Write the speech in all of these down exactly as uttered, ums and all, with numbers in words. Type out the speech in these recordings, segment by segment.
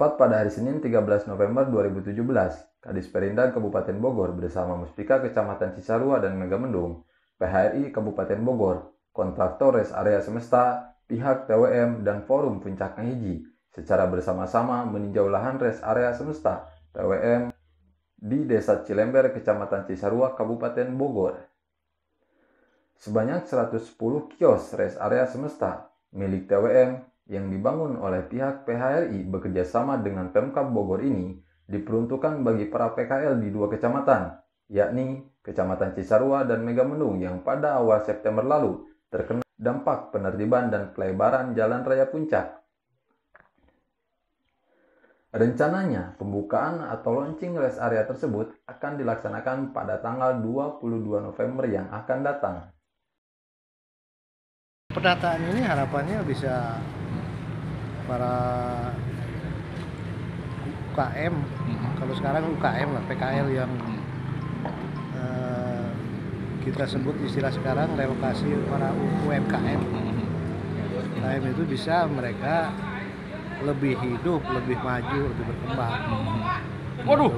Tepat pada hari Senin tiga belas November dua ribu tujuh belas, Kadis Perindan Kabupaten Bogor bersama Muspika Kecamatan Cisarua dan Megamendung, P H R I Kabupaten Bogor, kontraktor res area semesta, pihak T W M, dan Forum Puncak Kahiji secara bersama-sama meninjau lahan res area semesta T W M di Desa Cilember, Kecamatan Cisarua, Kabupaten Bogor. Sebanyak seratus sepuluh kios res area semesta milik T W M yang dibangun oleh pihak P H R I bekerja sama dengan Pemkab Bogor ini diperuntukkan bagi para P K L di dua kecamatan, yakni Kecamatan Cisarua dan Megamendung yang pada awal September lalu terkena dampak penertiban dan pelebaran Jalan Raya Puncak. Rencananya, pembukaan atau launching rest area tersebut akan dilaksanakan pada tanggal dua puluh dua November yang akan datang. Penataan ini harapannya bisa para U K M, hmm. kalau sekarang U K M lah, P K L yang uh, kita sebut istilah sekarang relokasi para U M K M. U M K M itu bisa mereka lebih hidup, lebih maju, lebih berkembang. Waduh.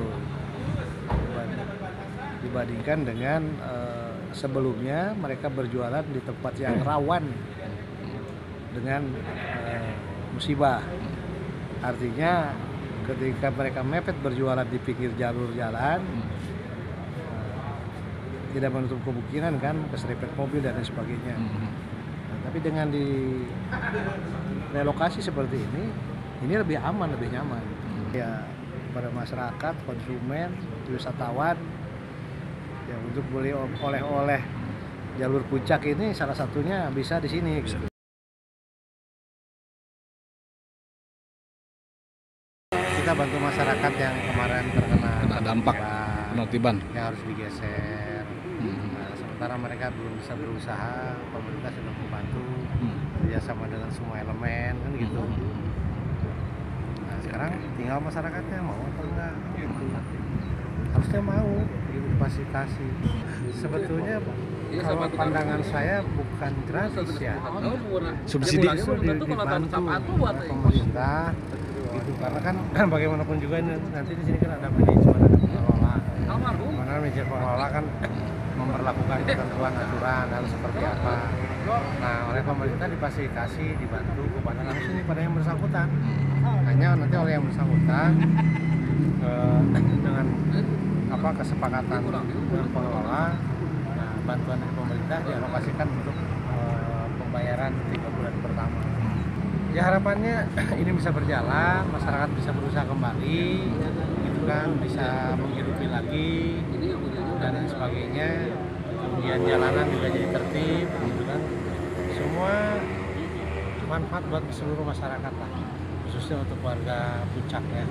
Dibandingkan dengan uh, sebelumnya mereka berjualan di tempat yang rawan dengan uh, musibah. Artinya ketika mereka mepet berjualan di pinggir jalur jalan, uh, tidak menutup kemungkinan kan keserempet mobil dan lain sebagainya. Nah, tapi dengan di relokasi seperti ini, ini lebih aman, lebih nyaman. Ya, pada masyarakat, konsumen, wisatawan, ya untuk beli oleh-oleh jalur puncak ini salah satunya bisa di sini. Kita bantu masyarakat yang kemarin terkena kena dampak penertiban yang harus digeser. Hmm. Nah, sementara mereka belum bisa berusaha, pemerintah sudah membantu hmm. kerjasama dengan semua elemen kan gitu. Hmm. Nah sekarang tinggal masyarakatnya mau apa enggak? Gitu. Harusnya mau difasilitasi. Sebetulnya kalau pandangan saya bukan gratis ya, subsidi itu dibantu oleh pemerintah gitu, karena kan bagaimanapun juga nanti di sini kan ada manajemen, ada pengelola. Mana manajemen pengelola kan memperlakukan ketentuan aturan harus seperti apa. Nah oleh pemerintah difasilitasi, dibantu kepada langsung pada yang bersangkutan. Hanya nanti oleh yang bersangkutan eh, dengan apa kesepakatan dengan pengelola, nah, bantuan dari pemerintah dialokasikan untuk uh, pembayaran tiga bulan pertama. Ya harapannya ini bisa berjalan, masyarakat bisa berusaha kembali, gitu kan, bisa menghidupi lagi dan lain sebagainya. Kemudian jalanan juga jadi tertib, gitu kan. Semua manfaat buat seluruh masyarakat lah, khususnya untuk warga Puncak ya.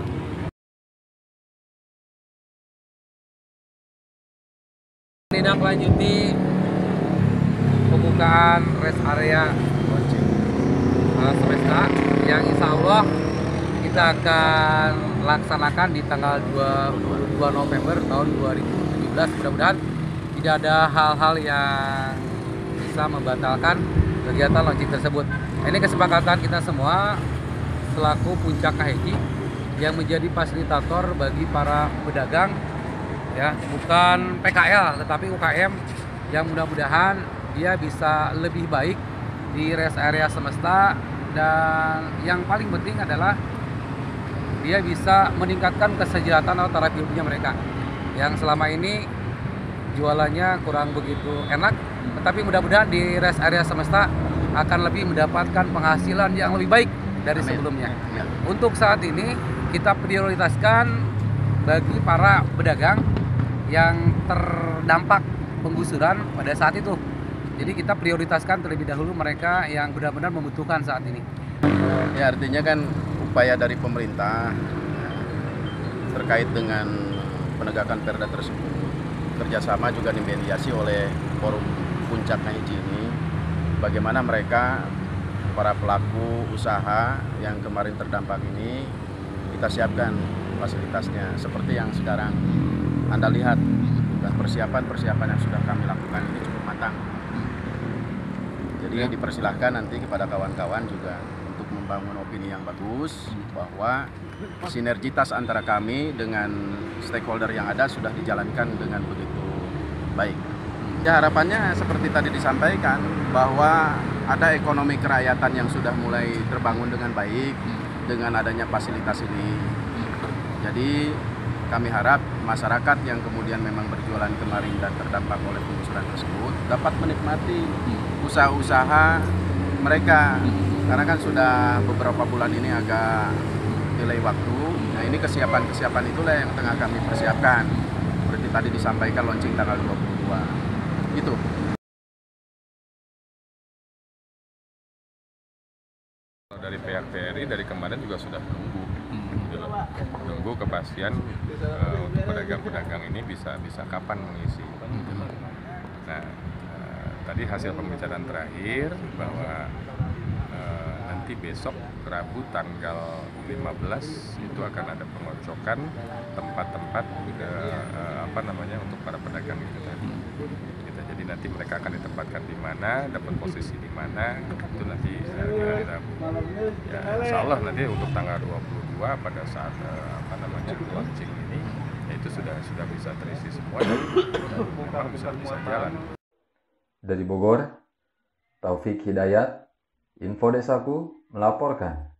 Menindaklanjuti pembukaan rest area uh, semesta yang insya Allah kita akan laksanakan di tanggal dua puluh dua November tahun dua ribu tujuh belas. Mudah-mudahan tidak ada hal-hal yang bisa membatalkan kegiatan launching tersebut. Ini kesepakatan kita semua selaku Puncak Kahiji yang menjadi fasilitator bagi para pedagang, ya, bukan P K L tetapi U K M yang mudah-mudahan dia bisa lebih baik di rest area semesta, dan yang paling penting adalah dia bisa meningkatkan kesejahteraan atau taraf hidupnya mereka yang selama ini jualannya kurang begitu enak, tetapi mudah-mudahan di rest area semesta akan lebih mendapatkan penghasilan yang lebih baik dari Amin. Sebelumnya. Amin. Untuk saat ini kita prioritaskan bagi para pedagang yang terdampak penggusuran pada saat itu. Jadi kita prioritaskan terlebih dahulu mereka yang benar-benar membutuhkan saat ini. Ya artinya kan upaya dari pemerintah terkait dengan penegakan perda tersebut, kerjasama juga dimediasi oleh Forum Puncak Kahiji ini, bagaimana mereka para pelaku usaha yang kemarin terdampak ini kita siapkan fasilitasnya seperti yang sekarang Anda lihat, dan persiapan-persiapan yang sudah kami lakukan ini cukup matang. Jadi ya, dipersilahkan nanti kepada kawan-kawan juga untuk membantu membangun opini yang bagus bahwa sinergitas antara kami dengan stakeholder yang ada sudah dijalankan dengan begitu baik. Ya, harapannya seperti tadi disampaikan bahwa ada ekonomi kerakyatan yang sudah mulai terbangun dengan baik dengan adanya fasilitas ini. Jadi kami harap masyarakat yang kemudian memang berjualan kemarin dan terdampak oleh penggusuran tersebut dapat menikmati usaha-usaha mereka, karena kan sudah beberapa bulan ini agak delay waktu. Nah, ini kesiapan-kesiapan itulah yang tengah kami persiapkan, seperti tadi disampaikan launching tanggal dua puluh dua itu. Dari pihak P R I dari kemarin juga sudah nunggu, gitu loh. Nunggu kepastian uh, untuk pedagang-pedagang ini bisa bisa kapan mengisi. Gitu loh. Nah, uh, tadi hasil pembicaraan terakhir bahwa uh, nanti besok Rabu tanggal lima belas itu akan ada pengocokan tempat-tempat uh, apa namanya untuk para pedagang itu tadi. Gitu. Jadi nanti mereka akan ditempatkan di mana, dapat posisi di mana, itu nanti uh, di hari Rabu. Ya, insya Allah nanti untuk tanggal dua puluh dua pada saat uh, apa namanya launching ini, ya itu sudah sudah bisa terisi semua dan memang bisa bisa jalan. Dari Bogor, Taufik Hidayat, Info Desaku melaporkan.